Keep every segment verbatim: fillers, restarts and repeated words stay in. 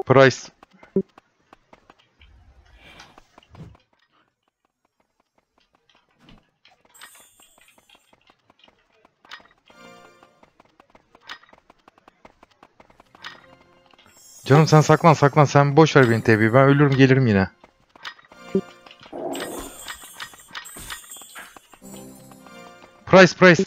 Price. Canım sen saklan saklan, sen boş ver beni tabii. Ben ölürüm gelirim yine. Price price.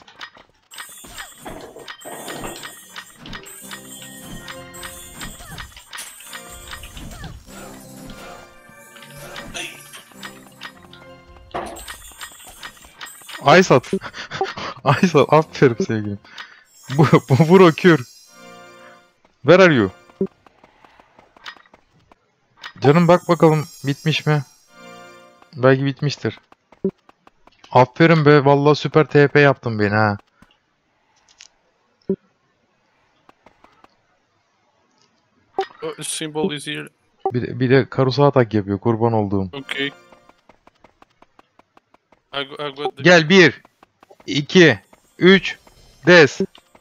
Aysat. Aysat aferin sevgilim. Bu bu vur kür. Where are you? Canım bak bakalım bitmiş mi? Belki bitmiştir. Aferin be, vallahi süper T P yaptın beni ha. Symbol is here. Bir de, bir de karusa atak yapıyor, kurban olduğum. Okay. I go, I got the... Gel bir, iki, üç, des.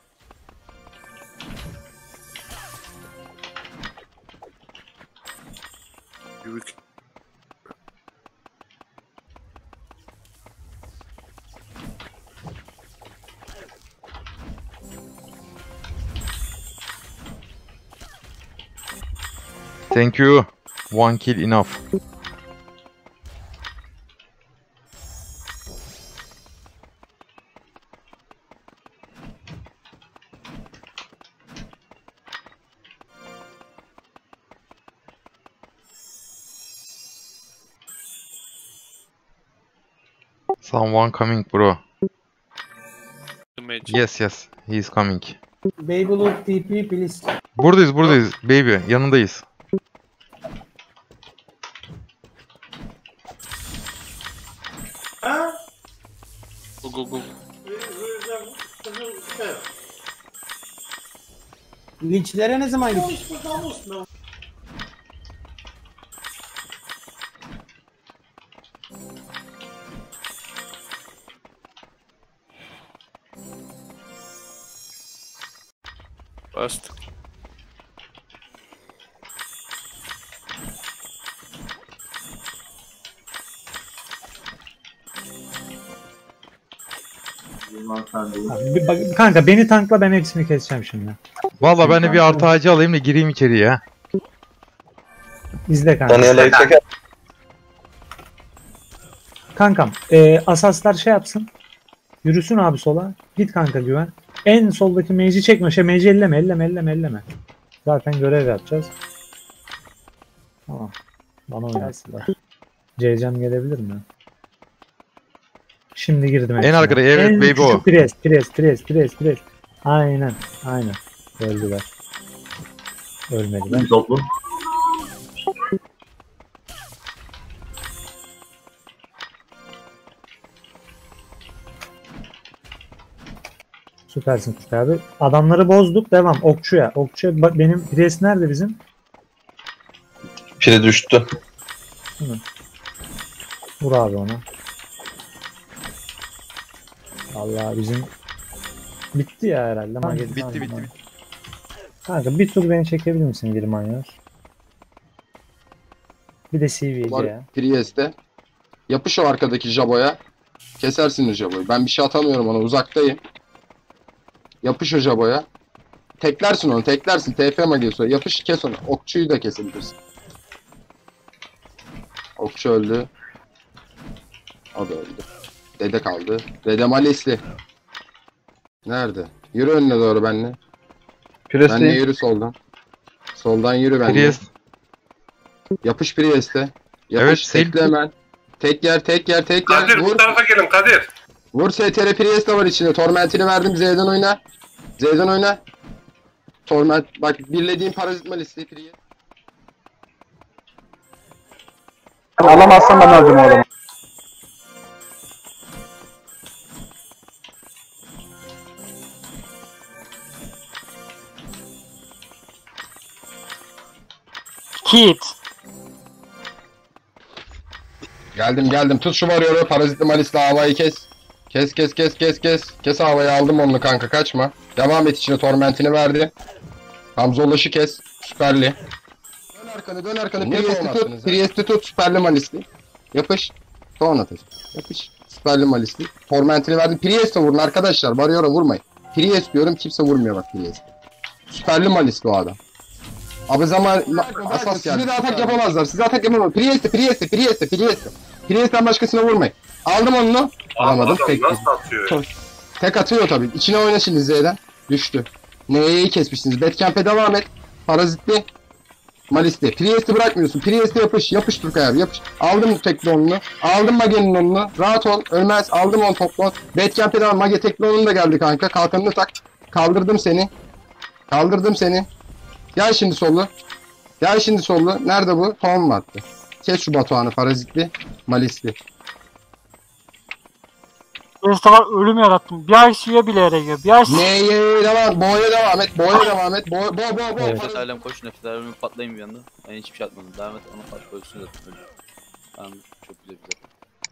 Thank you. One kill enough. Someone coming, bro. Yes, yes, he is coming. Baby look T P please. Buradayız, buradayız. Baby, yanındayız. Go go go. Linçlere ne zaman gittik? Fast. Abi, bak, kanka beni tankla, ben hepsini keseceğim şimdi. Vallahi ben de bir artı ağacı alayım da gireyim içeriye ya. İzle kanka. Daniela'yı çeker. Kankam e, asaslar şey yapsın. Yürüsün abi sola. Git kanka güven. En soldaki mage'i çekme. Şey mage'i elleme elleme elleme elleme. Zaten görev yapacağız. Tamam. Bana oynasınlar. C C'm gelebilir mi? Şimdi girdim. En arkada, evet, en baby o. Pres pres pres pres pres. Aynen aynen. Öldüler. Ölmediler. Toplu. Süpersin Kurt abi. Adamları bozduk. Devam. Okçuya. Okçuya. Ba- Benim pres nerede bizim? Piri düştü. Hı. Vur abi ona. Vallahi bizim bitti ya herhalde. Ama Bitti bitti bitti. Kanka bir tur beni çekebilir misin bir manyor? Bir de C V C ya. Priest'e. Yapış o arkadaki Jabo'ya. Kesersin o Jabo'yu. Ben bir şey atamıyorum ona, uzaktayım. Yapış o Jabo'ya. Teklersin onu, teklersin. T F magesi o. Yapış, kes onu. Okçuyu da kesebilirsin. Okçu öldü. O da öldü. Dede kaldı. Dede Malisli. Nerede? Yürü önüne doğru benle. Benle yürü soldan. Soldan yürü benle. Priest. Yapış Priest'e. Evet, Yapış, tekle sil. hemen. Tek yer, tek yer, tek yer. Kadir Vur. bu tarafa gelin Kadir. Vur, S T R Priest de var içinde. Torment'ini verdim. Z'den oyna. Z'den oyna. Torment. Bak birlediğim parazit Malisli Priest. Alamazsam ben alacağım o adamı. Kit. Geldim geldim. Tut şu varyoru. Parazitli Malisli havayı kes. Kes kes kes kes kes. Kes havayı, aldım onu kanka, kaçma. Devam et içine, tormentini verdi. Hamzolaş'ı kes. Süperli. arkanı, dön arkanı. Niye Priest'i olmazsınız tut, ya? Priest'i tut, süperli malisli. Yapış. Sonra atacak. Yapış. Süperli malisli. Torment'ini verdim. Priest'e vurun arkadaşlar. Varıyor'a vurmayın. Priest diyorum, kimse vurmuyor bak Priest. Süperli malisli o adam. Abi zaman ma- asas size de atak yapamazlar. Size atak yapamazlar. Priest'e, Priest'e, Priest'e, Priest'e. Priest'ten başkasına vurmayın. Aldım onu. Alamadım. Tek, Nasıl atıyor ya? tek atıyor tabii. İçine oyna şimdi Z'den. Düştü. Neyi kesmişsiniz? Batcamp'e devam et. Parazitli. Malisli. Priest'i bırakmıyorsun. Priest'e yapış. Yapış Turkay abi yapış. Aldım tekli onunu. Aldım Mage'nin onunu. Rahat ol. Ölmez. Aldım on toplu. Batcamp'e devam. Mage tekli onun da geldi kanka. Kalkanını tak. Kaldırdım seni. Kaldırdım seni. Gel şimdi sollu. Gel şimdi sollu. Nerede bu? Tamam mı attı? Kes şu Batuhan'ı. Parazitli. Malisli. Mustafa ölüm yarattım. Bir ay suya bile yarıyor. Bir ay Neye devam? Boğaya devam et. Boğaya devam et. Bo bo bo bo. Evet. Parazit- Alem koş nefes alemi patlayın bir anda. Ben hiçbir şey atmadım. Devam et onu pat ölsün zaten. Öldü. Tamam çok güzel güzel.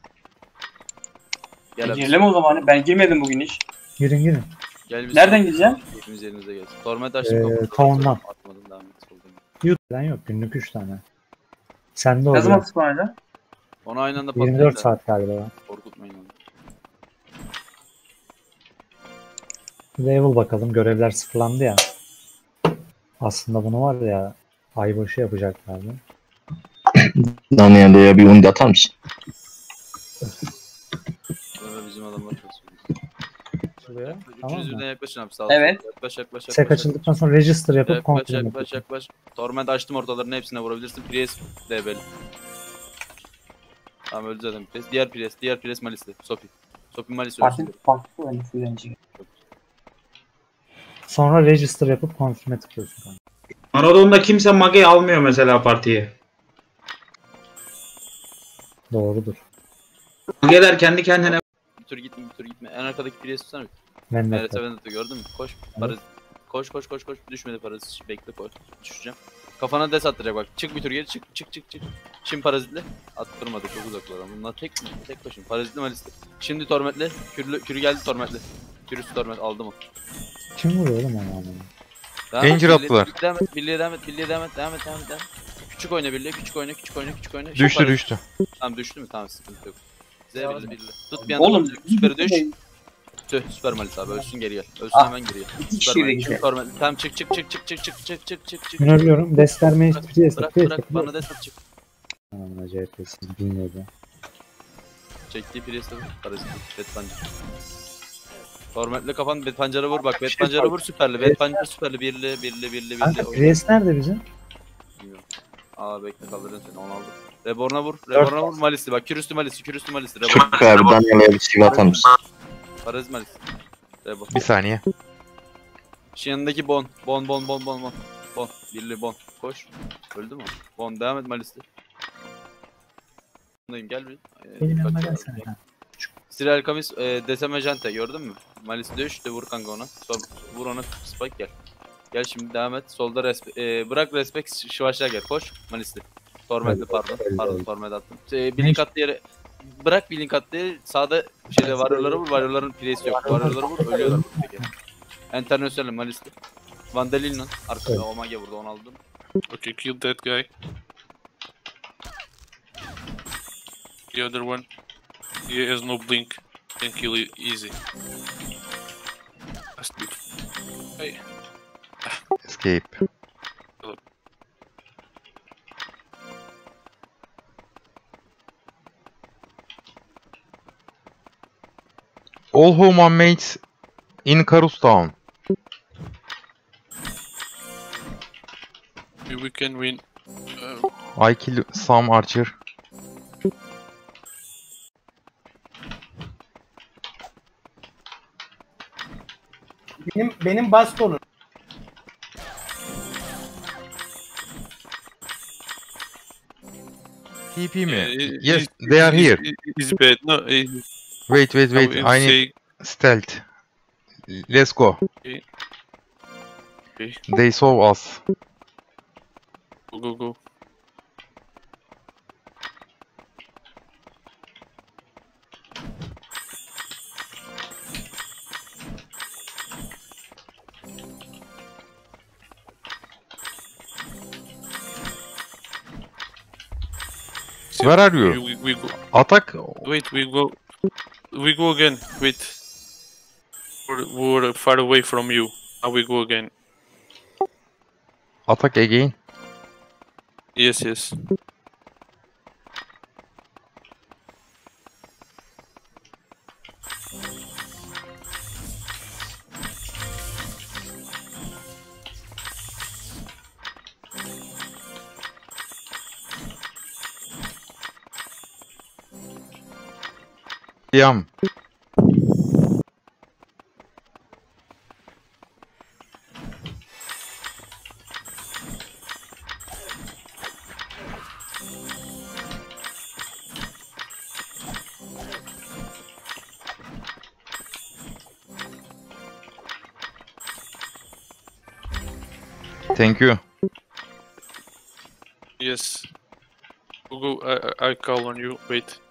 Gel abi. Girelim o zaman. Ben girmedim bugün hiç. Girin girin. Gel biz. Nereden gireceğim? Hepimiz yerinize gelsin. Torment açtım. Ee, kapıyı. Town'dan. Atmadım devam et. Soldan. YouTube'dan yok. Günlük üç tane. Sende Ne oluyor. zaman spawnlayacağım? Onu aynı anda patlayın. yirmi dört da. saat galiba ya. Korkutmayın onu. Level bakalım. Görevler sıfırlandı ya. Aslında bunu var ya aybaşı yapacaklardı. Daniel'e bir undi atar mısın? Böyle bizim adamlar çok Şuraya. Tamam Üçünüz mı? birden yaklaşın abi sağ Evet. Yaklaş yaklaş yaklaş. Sek açıldıktan sonra register yapıp Yaklaş kontrol yaklaş edin. yaklaş. Torment açtım ortalarını hepsine vurabilirsin. Priest D B'li. Tamam öldü zaten Priest. Diğer Priest, diğer Priest Malis'li. Sopi. Sopi Malis Parti ölsün. farklı oyunu söylenecek. Sonra register yapıp confirm'e tıklıyorsun kanka. Anadolu'da kimse Mage almıyor mesela partiye. Doğrudur. Mage'ler kendi kendine Bir tur gitme bir tur gitme. En arkadaki Priest tutsana bir. Mehmet. Evet evet gördün mü? Koş. Parazit. Koş koş koş koş. Düşmedi parazit. Bekle koş. Düşeceğim. Kafana des attıracak bak. Çık bir tur geri çık çık çık çık. Şimdi parazitli. Attırmadı çok uzaklar ama. Bunlar tek mi? Tek başım. Parazitli malisli. Şimdi tormentli. Kürlü, kürü geldi tormentli. Kürüsü torment aldım o. Kim vuruyor oğlum onu anlamadım. Devam et, Danger birliğe- attılar. Devam et, birliğe devam et, birliğe devam et, devam et, devam et, devam et. Küçük oyna birliğe, küçük oyna, küçük oyna, küçük oyna. Şimdi Düştü parazit- düştü. Tamam düştü mü? Tamam sıkıntı yok. Z birliğe, birliğe. Tut bir anda. Oğlum. Süperi düş. Tüh, süper malis abi ölsün geri gel. Ölsün Ah. hemen geri gel. İki Süper kişiyle malis. gidiyor. Süper malis. Tamam çık çık çık çık çık çık çık çık çık çık. Ben ölüyorum. Desvermeyi Bırak Priest'e. bırak Priest'e. bırak bana desat çık. Aman C P S'siz bilmiyordu. Çektiği Priest'e vur. Parazit. Bet pancar. Torment'le kafan bet pancara vur bak. Bet pancara vur süperli. Bet pancar süperli. Birli birli birli birli. Kanka Oyna. Priest nerede bizim? Bilmiyorum. Aa bekle kaldırın seni onu aldım. Reborn'a vur. Reborn'a vur Malis'i bak. Kürüstü Malis'i. Kürüstü Malis'i. Reborn. Türk abi Daniel'e bir sivi atar mısın? Parazit Malis'i. Rebor. Bir saniye. Şu yanındaki Bon. Bon Bon Bon Bon Bon. Bon. Birli Bon. Koş. Öldü mü? Bon devam et Malis'te. Bundayım gel bir. Ee, Benim yanıma kaç- gelsene. ha. Sirel Kamis e, Desemejante gördün mü? Malis düştü vur kanka ona. Sonra vur ona spike gel. Gel şimdi devam et. Solda respe e, bırak respect şıvaşlar gel. Koş Malis'li. Torment'li Öyle, pardon. öyle, Pardon öyle. torment attım. E, bir link attı yere bırak bir link attı yere sağda şeyde varyolara vur. Varyoların presi yok. Varyolara vur ölüyorlar buradaki. International Malis'li. Vandalin'in arkada Evet. Omage vurdu onu aldım. Okay, kill that guy. The other one, he has no blink. Can kill you easy. That's good. Hey, Escape. All human mates in Karus Town. maybe we can win. Uh, I kill some archer. Benim benim bastonum. T P mi? uh, Yes, he's- they are he's- here. he- He's bad. No, he, Wait, wait, wait. I I will need say stealth. Let's go. okay. They saw us. Go, go, go. Where are you? We, we go. Atak. Wait, we go. We go again. Wait. We're, we're far away from you. Now we go again. Atak again. Yes, yes. Yam. Thank you. Yes. Go, go. I, I I call on you. Wait.